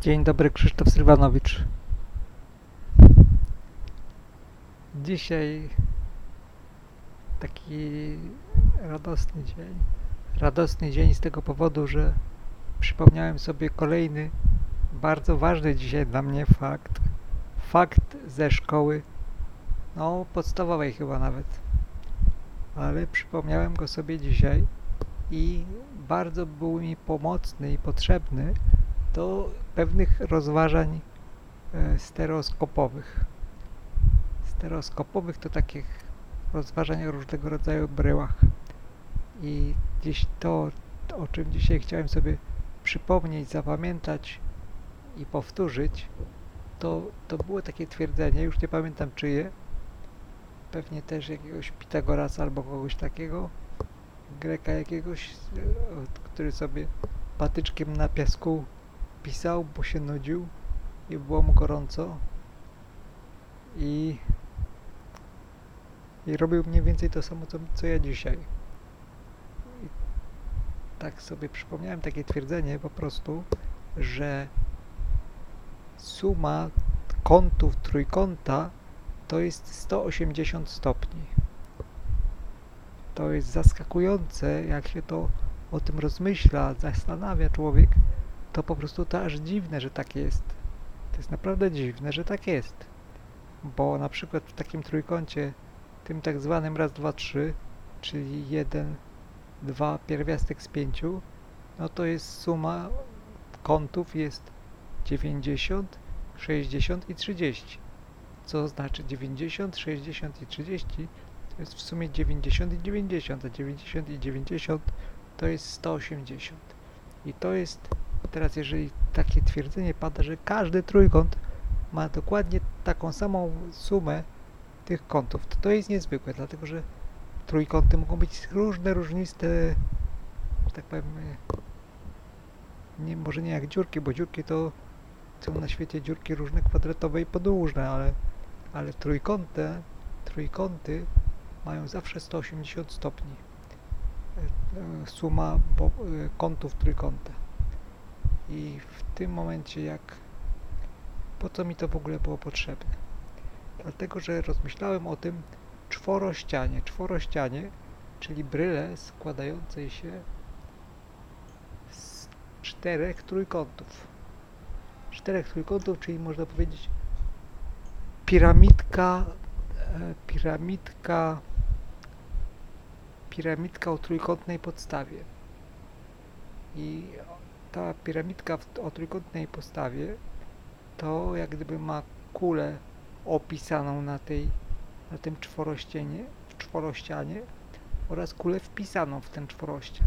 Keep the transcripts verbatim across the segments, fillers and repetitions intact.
Dzień dobry, Krzysztof Sylwanowicz. Dzisiaj taki radosny dzień. Radosny dzień z tego powodu, że przypomniałem sobie kolejny bardzo ważny dzisiaj dla mnie fakt. Fakt ze szkoły, no podstawowej chyba nawet. Ale przypomniałem go sobie dzisiaj i bardzo był mi pomocny i potrzebny do pewnych rozważań e, stereoskopowych. Stereoskopowych to takich rozważań o różnego rodzaju bryłach. I gdzieś to, o czym dzisiaj chciałem sobie przypomnieć, zapamiętać i powtórzyć, to, to było takie twierdzenie, już nie pamiętam czyje, pewnie też jakiegoś Pitagorasa albo kogoś takiego, Greka jakiegoś, który sobie patyczkiem na piasku pisał, bo się nudził i było mu gorąco i, i robił mniej więcej to samo, co, co ja dzisiaj. I tak sobie przypomniałem takie twierdzenie po prostu, że suma kątów trójkąta to jest sto osiemdziesiąt stopni. To jest zaskakujące, jak się to o tym rozmyśla, zastanawia człowiek, to po prostu to aż dziwne, że tak jest. To jest naprawdę dziwne, że tak jest. Bo na przykład w takim trójkącie, tym tak zwanym raz, dwa, trzy, czyli jeden, dwa, pierwiastek z pięciu, no to jest suma kątów jest dziewięćdziesiąt, sześćdziesiąt i trzydzieści. Co znaczy dziewięćdziesiąt, sześćdziesiąt i trzydzieści to jest w sumie dziewięćdziesiąt i dziewięćdziesiąt, a dziewięćdziesiąt i dziewięćdziesiąt to jest sto osiemdziesiąt. I to jest, teraz jeżeli takie twierdzenie pada, że każdy trójkąt ma dokładnie taką samą sumę tych kątów, to to jest niezwykłe, dlatego że trójkąty mogą być różne, różniste, że tak powiem, nie, może nie jak dziurki, bo dziurki to są na świecie dziurki różne, kwadratowe i podłużne, ale, ale trójkąty, trójkąty mają zawsze sto osiemdziesiąt stopni. Suma kątów trójkąta. I w tym momencie jak po co mi to w ogóle było potrzebne? Dlatego, że rozmyślałem o tym czworościanie. Czworościanie, czyli bryle składającej się z czterech trójkątów. Czterech trójkątów, czyli można powiedzieć piramidka, e, piramidka, piramidka o trójkątnej podstawie. I ta piramidka o trójkątnej podstawie to jak gdyby ma kulę opisaną na tej, na tym czworościanie, czworościanie oraz kulę wpisaną w ten czworościan.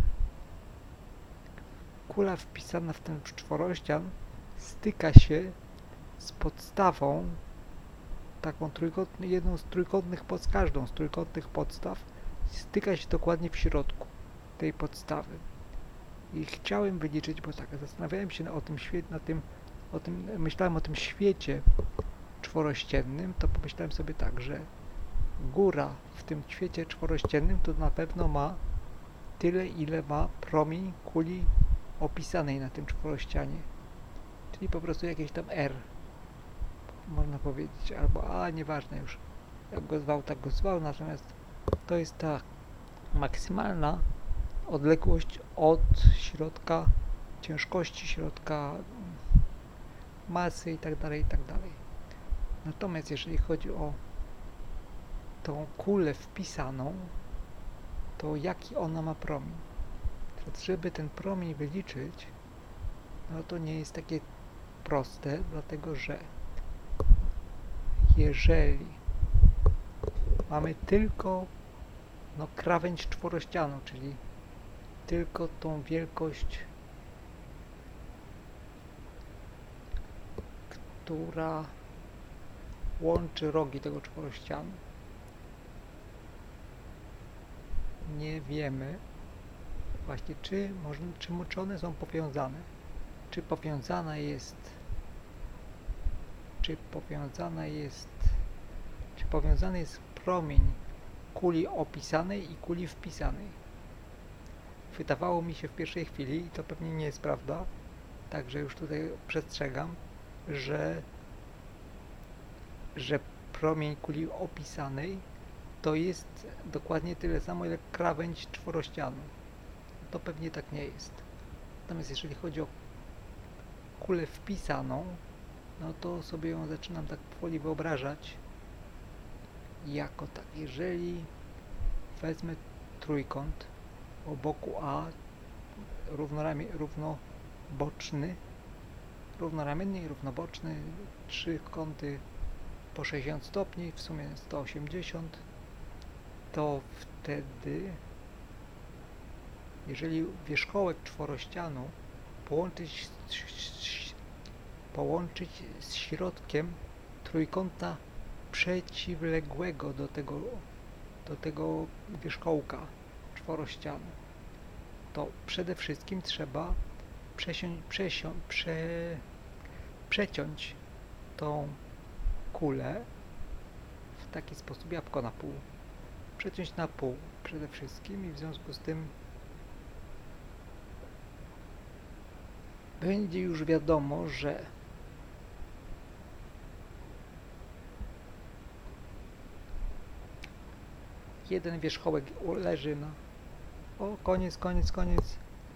Kula wpisana w ten czworościan styka się z podstawą, taką trójkątną, jedną z trójkątnych pod każdą z trójkątnych podstaw, styka się dokładnie w środku tej podstawy. I chciałem wyliczyć, bo tak, zastanawiałem się o tym świecie, na tym, o tym, myślałem o tym świecie czworościennym, to pomyślałem sobie tak, że góra w tym świecie czworościennym to na pewno ma tyle, ile ma promień kuli opisanej na tym czworościanie. Czyli po prostu jakieś tam R, można powiedzieć, albo A, nieważne już, jak go zwał, tak go zwał, natomiast to jest ta maksymalna odległość od środka, ciężkości środka, masy i tak dalej, i tak dalej. Natomiast jeżeli chodzi o tą kulę wpisaną, to jaki ona ma promień? Żeby ten promień wyliczyć, no to nie jest takie proste, dlatego że jeżeli mamy tylko no, krawędź czworościanu, czyli tylko tą wielkość, która łączy rogi tego czworościanu, nie wiemy właśnie, czy, można, czy, czy one są powiązane, czy powiązana jest, czy powiązana jest, czy powiązany jest promień kuli opisanej i kuli wpisanej. Wydawało mi się w pierwszej chwili, i to pewnie nie jest prawda, Także już tutaj przestrzegam, że, że promień kuli opisanej to jest dokładnie tyle samo, ile krawędź czworościanu. To pewnie tak nie jest. Natomiast jeżeli chodzi o kulę wpisaną, no to sobie ją zaczynam tak powoli wyobrażać jako tak. Jeżeli wezmę trójkąt o boku A równoramię, równoboczny, równoramienny i równoboczny, trzy kąty po sześćdziesiąt stopni, w sumie sto osiemdziesiąt, to wtedy, jeżeli wierzchołek czworościanu połączyć z, połączyć z środkiem trójkąta przeciwległego do tego, do tego wierzchołka czworościanu, to przede wszystkim trzeba przesiąść, przesią, prze, przeciąć tą kulę w taki sposób, jabłko na pół. Przeciąć na pół przede wszystkim i w związku z tym będzie już wiadomo, że jeden wierzchołek leży na... O, koniec, koniec, koniec.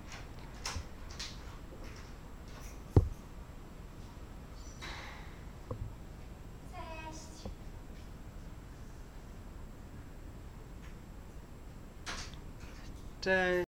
Cześć. Cześć.